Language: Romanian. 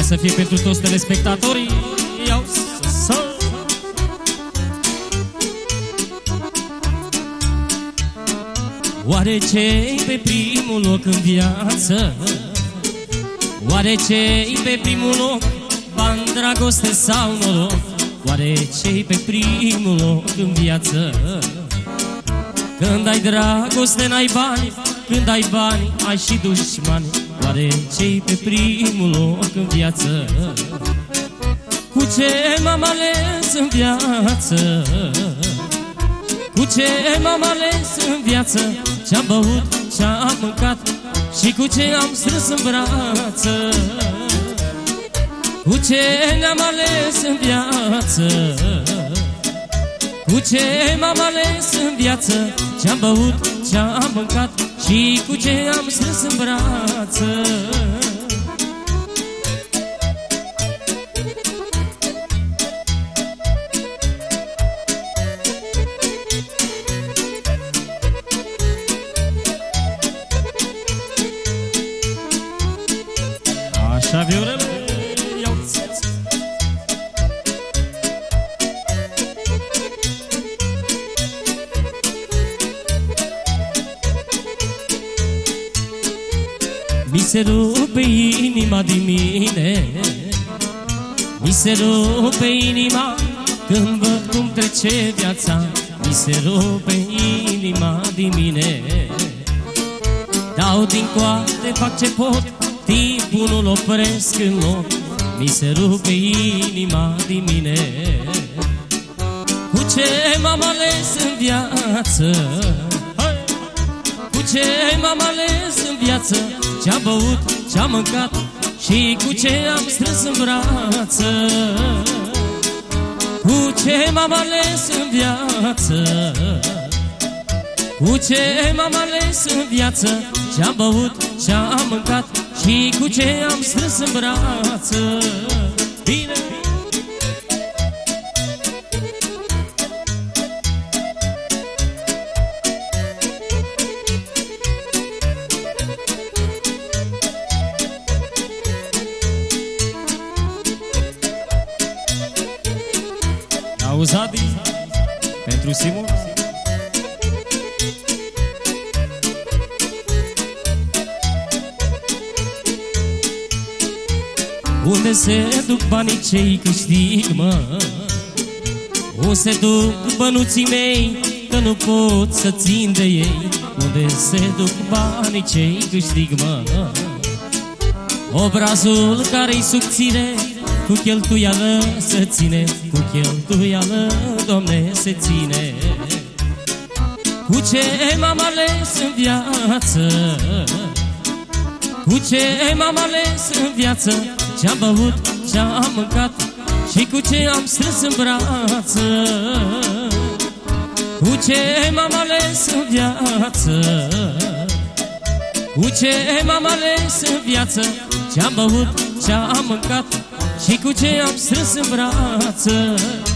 să fie pentru toți telespectatorii. Iau să... Oare ce-i pe primul loc în viață? Oare ce-i pe primul loc? Bani, dragoste sau noroc? Oare ce-i pe primul loc în viață? Când ai dragoste n-ai bani, când ai bani ai și dușmani. Oare ce-i pe primul loc în viață? Cu ce m-am ales în viață? Cu ce m-am ales în viață? Ce-am băut, ce-am mâncat și cu ce am strâns în brață? Cu ce ne-am ales în viață? Cu ce m-am ales în viață? Ce-am băut, ce-am mâncat și cu ce am strâns în brață? Așa viorele, iau-ți. Mi se rupe inima din mine, mi se rupe inima când văd cum trece viața. Mi se rupe inima din mine. Dau din coate, fac ce pot, timpul nu-l opresc în loc. Mi se rupe inima din mine. Cu ce m-am ales în viață? Cu ce m-am ales în viață? Ce-am băut, ce-am mâncat și cu ce am strâns în brață? Cu ce m-am ales în viață? Cu ce m-am ales în viață? Ce-am băut, ce-am mâncat și cu ce am strâns în brață? Bine! Auzi, Adi, pentru Simon. Unde se duc banii ce-i câștig, mă? Unde se duc bănuții mei, că nu pot să țin de ei? Unde se duc banii ce-i câștig, mă? Obrazul care-i subțire, cu cheltuială se ține, cu cheltuială, Doamne, se ține. Cu ce m-am ales în viață? Cu ce m-am ales în viață? Ce-am băut, ce-am mâncat și cu ce am strâns în brață? Cu ce m-am ales în viață? Cu ce m-am ales în viață? Ce-am băut, ce-am mâncat și cu ce am strâns în brață?